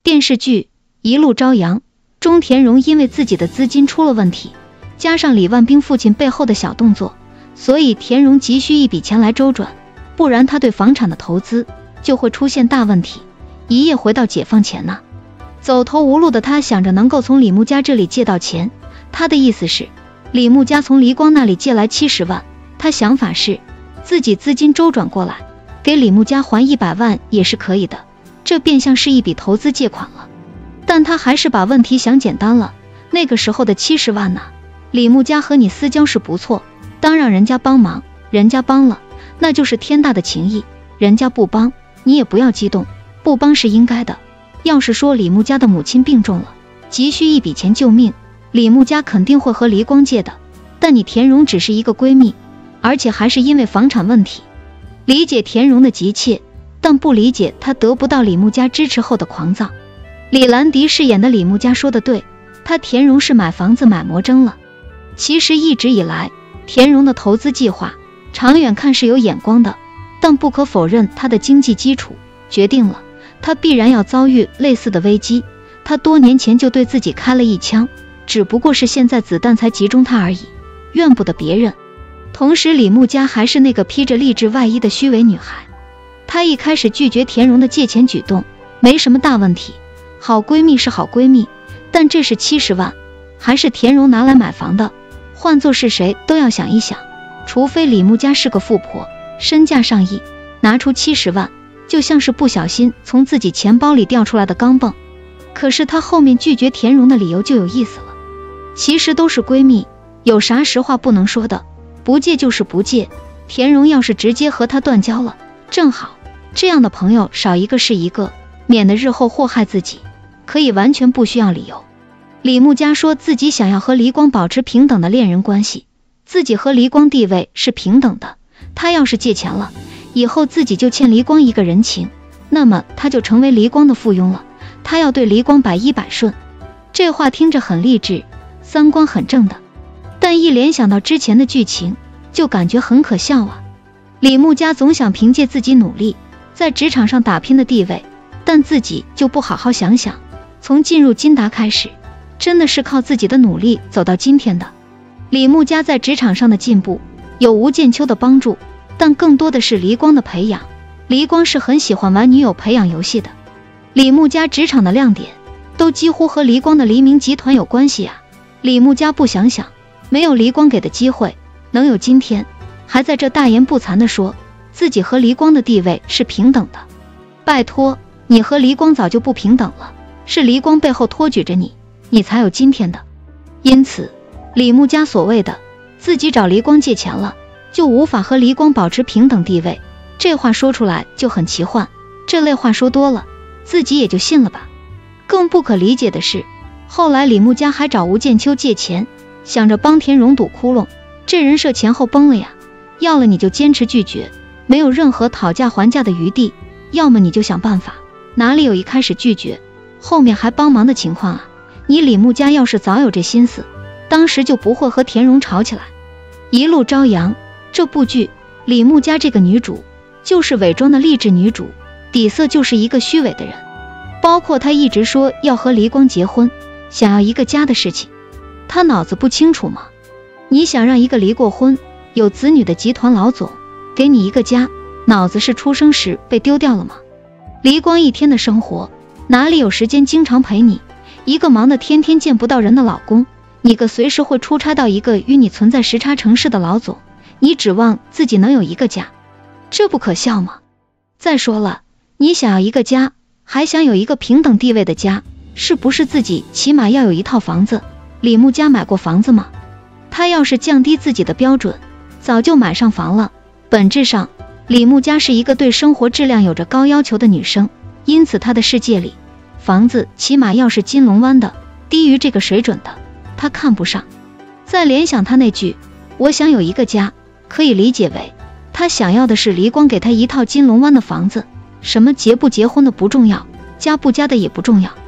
电视剧一路朝阳中，田荣因为自己的资金出了问题，加上李万兵父亲背后的小动作，所以田荣急需一笔钱来周转，不然他对房产的投资就会出现大问题，一夜回到解放前呢。走投无路的他想着能够从李木家这里借到钱，他的意思是李木家从黎光那里借来70万，他想法是自己资金周转过来，给李木家还100万也是可以的，这变相是一笔投资借款了。但他还是把问题想简单了，那个时候的70万呢，李木家和你私交是不错，当让人家帮忙，人家帮了，那就是天大的情谊，人家不帮，你也不要激动，不帮是应该的。要是说李木家的母亲病重了，急需一笔钱救命，李木家肯定会和黎光借的，但你田荣只是一个闺蜜，而且还是因为房产问题。理解田荣的急切，但不理解他得不到李木家支持后的狂躁。李兰迪饰演的李木家说的对，他田荣是买房子买魔怔了。其实一直以来，田荣的投资计划长远看是有眼光的，但不可否认他的经济基础决定了他必然要遭遇类似的危机。他多年前就对自己开了一枪，只不过是现在子弹才集中他而已，怨不得别人。同时李木家还是那个披着励志外衣的虚伪女孩，她一开始拒绝田荣的借钱举动没什么大问题，好闺蜜是好闺蜜，但这是70万，还是田荣拿来买房的，换作是谁都要想一想，除非李木家是个富婆，身价上亿，拿出70万就像是不小心从自己钱包里掉出来的钢镚。可是她后面拒绝田荣的理由就有意思了，其实都是闺蜜，有啥实话不能说的，不借就是不借，田荣要是直接和她断交了，正好，这样的朋友少一个是一个，免得日后祸害自己，可以完全不需要理由。李木家说自己想要和黎光保持平等的恋人关系，自己和黎光地位是平等的，他要是借钱了，以后自己就欠黎光一个人情，那么他就成为黎光的附庸了，他要对黎光100%顺。这话听着很励志，三观很正的，但一联想到之前的剧情，就感觉很可笑啊。李木家总想凭借自己努力在职场上打拼的地位，但自己就不好好想想，从进入金达开始，真的是靠自己的努力走到今天的。李木家在职场上的进步有吴建秋的帮助，但更多的是黎光的培养。黎光是很喜欢玩女友培养游戏的，李木家职场的亮点都几乎和黎光的黎明集团有关系啊。李木家不想想，没有黎光给的机会，能有今天，还在这大言不惭地说自己和黎光的地位是平等的。拜托，你和黎光早就不平等了，是黎光背后托举着你，你才有今天的。因此李木家所谓的自己找黎光借钱了，就无法和黎光保持平等地位，这话说出来就很奇幻，这类话说多了，自己也就信了吧。更不可理解的是，后来李木家还找吴建秋借钱，想着帮田荣堵窟窿，这人设前后崩了呀。要了你就坚持拒绝，没有任何讨价还价的余地，要么你就想办法，哪里有一开始拒绝后面还帮忙的情况啊？你李木家要是早有这心思，当时就不会和田荣吵起来。一路朝阳这部剧，李木家这个女主就是伪装的励志女主，底色就是一个虚伪的人。包括她一直说要和黎光结婚，想要一个家的事情，她脑子不清楚吗？你想让一个离过婚有子女的集团老总给你一个家，脑子是出生时被丢掉了吗？黎光一天的生活哪里有时间经常陪你？一个忙得天天见不到人的老公，你个随时会出差到一个与你存在时差城市的老总，你指望自己能有一个家，这不可笑吗？再说了，你想要一个家，还想有一个平等地位的家，是不是自己起码要有一套房子？李木家买过房子吗？他要是降低自己的标准，早就买上房了。本质上，李木家是一个对生活质量有着高要求的女生，因此她的世界里，房子起码要是金龙湾的，低于这个水准的，她看不上。再联想她那句我想有一个家，可以理解为她想要的是黎光给她一套金龙湾的房子，什么结不结婚的不重要，加不加的也不重要。